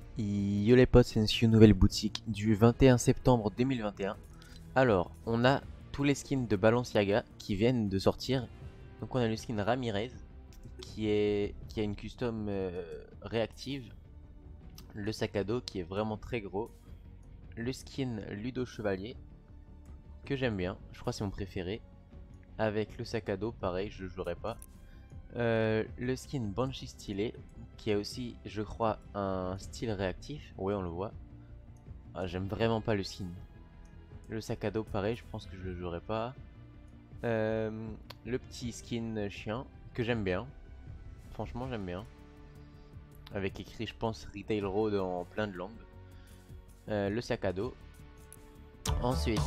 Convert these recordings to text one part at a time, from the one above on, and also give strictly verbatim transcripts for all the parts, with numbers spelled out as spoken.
Yo les potes, c'est une nouvelle boutique du vingt et un septembre deux mille vingt et un. Alors, on a tous les skins de Balenciaga qui viennent de sortir. Donc on a le skin Ramirez qui est qui a une custom euh, réactive, le sac à dos qui est vraiment très gros, le skin Ludo Chevalier que j'aime bien, je crois que c'est mon préféré, avec le sac à dos pareil, je le jouerai pas. Euh, le skin Banshee stylé qui a aussi, je crois, un style réactif. Ouais, on le voit. Ah, j'aime vraiment pas le skin. Le sac à dos, pareil, je pense que je le jouerai pas. Euh, le petit skin chien, que j'aime bien. Franchement, j'aime bien. Avec écrit, je pense, Retail Road en plein de langues. Euh, le sac à dos. Ensuite.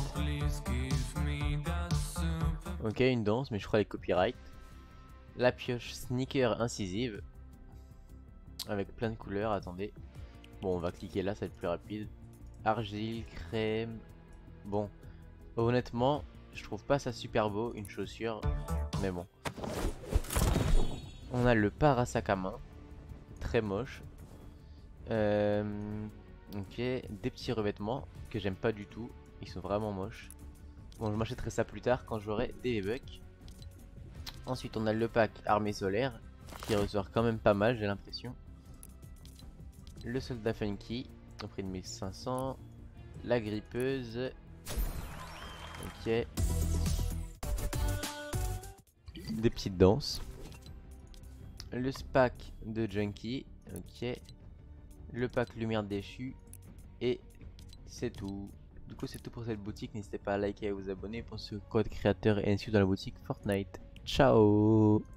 Ok, une danse, mais je crois les copyright. La pioche sneaker incisive. Avec plein de couleurs, attendez. Bon, on va cliquer là, ça va être plus rapide. Argile, crème. Bon, honnêtement, je trouve pas ça super beau, une chaussure. Mais bon. On a le para sac à main. Très moche. Euh, ok, des petits revêtements que j'aime pas du tout. Ils sont vraiment moches. Bon, je m'achèterai ça plus tard quand j'aurai des V-Bucks. Ensuite, on a le pack armée solaire qui ressort quand même pas mal, j'ai l'impression. Le soldat funky au prix de mille cinq cents. La grippeuse. Ok. Des petites danses. Le pack de junkie. Ok. Le pack lumière déchue. Et c'est tout. Du coup, c'est tout pour cette boutique. N'hésitez pas à liker et à vous abonner pour ce code créateur et ainsi dans la boutique Fortnite. Ciao!